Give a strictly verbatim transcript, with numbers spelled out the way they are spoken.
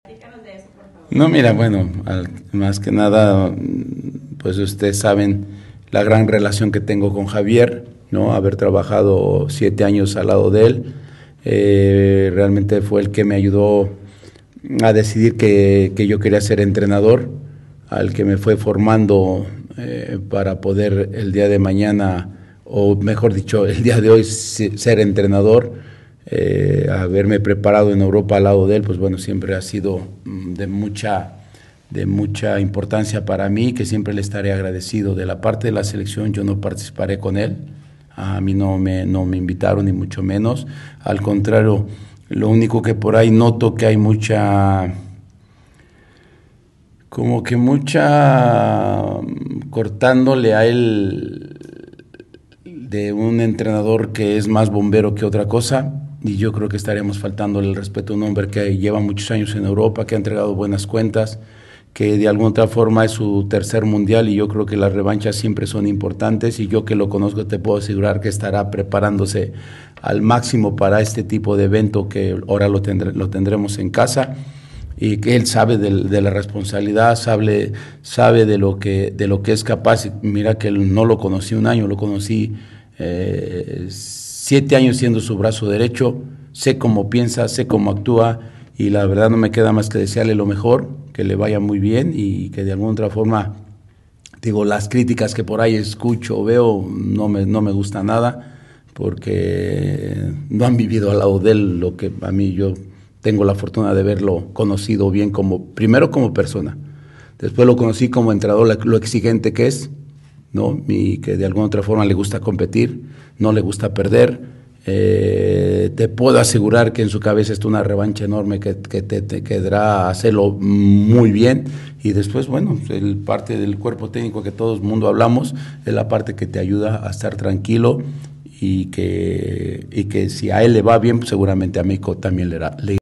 Platícanos de eso, por favor. No, mira, bueno, al- más que nada, pues ustedes saben la gran relación que tengo con Javier, ¿no? Haber trabajado siete años al lado de él, eh, realmente fue el que me ayudó a decidir que, que yo quería ser entrenador, al que me fue formando eh, para poder el día de mañana, o mejor dicho, el día de hoy ser entrenador. Eh, haberme preparado en Europa al lado de él, pues bueno, siempre ha sido mm, de mucha, de mucha importancia para mí, que siempre le estaré agradecido. De la parte de la selección yo no participaré con él, a mí no me, no me invitaron ni mucho menos, al contrario, lo único que por ahí noto que hay mucha, como que mucha, mm, cortándole a él de un entrenador que es más bombero que otra cosa, y yo creo que estaríamos faltando el respeto a un hombre que lleva muchos años en Europa, que ha entregado buenas cuentas, que de alguna otra forma es su tercer mundial, y yo creo que las revanchas siempre son importantes, y yo que lo conozco te puedo asegurar que estará preparándose al máximo para este tipo de evento que ahora lo, tendré, lo tendremos en casa, y que él sabe de, de la responsabilidad, sabe, sabe de, lo que, de lo que es capaz. Mira que él no lo conocí un año, lo conocí eh, siete años siendo su brazo derecho, sé cómo piensa, sé cómo actúa, y la verdad no me queda más que desearle lo mejor, que le vaya muy bien, y que de alguna otra forma, digo, las críticas que por ahí escucho o veo no me, no me gusta nada, porque no han vivido al lado de él lo que a mí yo tengo la fortuna de haberlo conocido bien, como primero como persona, después lo conocí como entrenador, lo exigente que es, ¿no? Y que de alguna otra forma le gusta competir, no le gusta perder. Eh, te puedo asegurar que en su cabeza está una revancha enorme que, que te, te quedará hacerlo muy bien, y después, bueno, el parte del cuerpo técnico que todo el mundo hablamos es la parte que te ayuda a estar tranquilo, y que, y que si a él le va bien, pues seguramente a México también le irá. Le